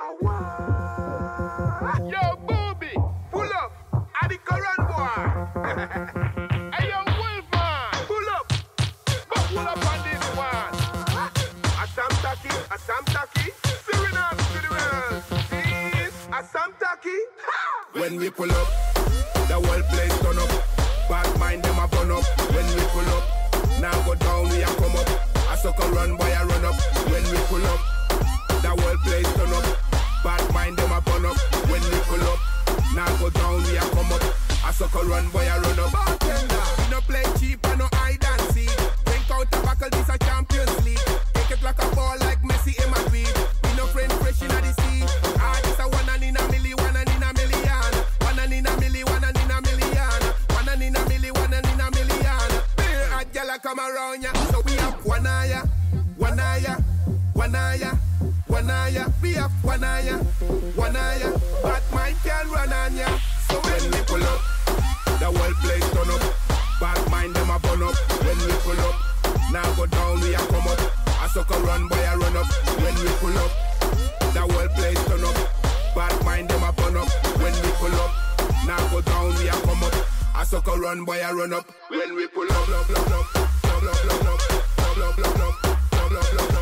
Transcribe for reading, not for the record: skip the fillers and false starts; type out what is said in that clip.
Yo, booby, pull up. I the current boy. Hey, yo, Wolfman, pull up. But pull up on this one. Assam Taki. Suriname to the world. This Assam Taki. When we pull up, the whole place turn up. Bad mind them a burn up. When we pull up, now go down we a come up. A sucker run boy a run up. When we pull up, the whole place turn up. Bad mind them a burn up. When we pull up, now go down we a come up. A sucker run boy a run up. Bartender, we no play cheap and no hide and seek. Drink out a buckle, this a Champions League. Take it like a ball like Messi in Madrid. We no friend fresh in the sea. Ah, this a one and in a million, one and in a million. One and in a million, one and in a million. One and in a million, one and in a million. Beer a gyal come around ya. So we have one eye. We have one eye. But mine can run on ya. So when we pull up, the whole place turn up. Bad mind them a burn up. When we pull up, now go down we a come up. A sucker run boy a run up. When we pull up, the whole place turn up. Bad mind them a burn up. When we pull up, now go down we a come up. A sucker run boy a run up. When we pull up, love.